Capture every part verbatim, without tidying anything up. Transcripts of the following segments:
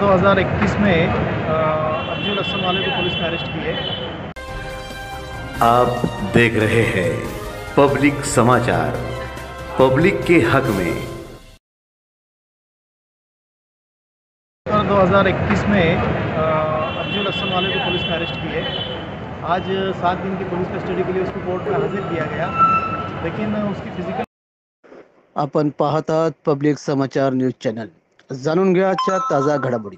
दो हज़ार इक्कीस में अ, अब्दुल हसन वाले को पुलिस ने अरेस्ट की है। आप देख रहे हैं पब्लिक समाचार, पब्लिक के हक में। और दो हज़ार इक्कीस में अ, अब्दुल हसन वाले को पुलिस ने अरेस्ट की है। आज सात दिन की पुलिस कस्टडी के लिए उसको कोर्ट में हाजिर किया गया, लेकिन उसकी फिजिकल। आपण पाहत आहात पब्लिक समाचार न्यूज चॅनल। जाणून घ्या आजच्या ताजा घडामोडी।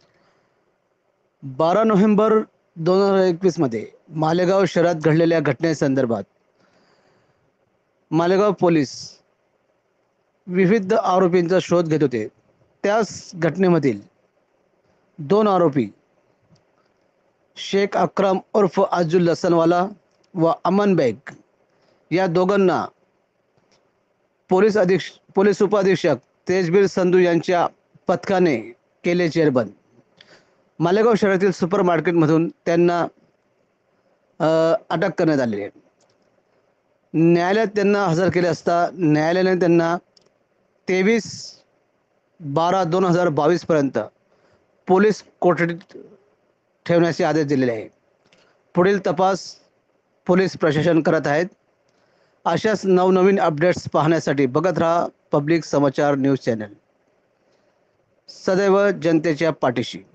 बारा नोव्हेंबर दोन हजार एकवीस मध्ये मालेगाव शहरात घडलेल्या घटनेसंदर्भात मालेगाव पोलीस विविध आरोपींचा शोध घेत होते। त्याच घटनेमधील दोन आरोपी शेख अकरम उर्फ अब्दुल हसनवाला व अमन बेग या दोघांना पोलीस अधीक्षक पोलीस उपाधीक्षक तेजबीर संधू यांच्या पथकाने केले जेरबंद। मालेगाव शहरातील सुपर मार्केटमधून त्यांना अटक करण्यात आली आहे। न्यायालयात त्यांना हजर केले असता न्यायालयाने त्यांना तेवीस बारा दोन हजार बावीस पर्यंत पोलीस कोठडीत ठेवण्याचे आदेश दिलेले आहे। पुढील तपास पोलीस प्रशासन करत आहेत। अशाच नवनवीन अपडेट्स पाहण्यासाठी बघत रहा पब्लिक समाचार न्यूज चॅनल, सदैव जनतेच्या पाठीशी।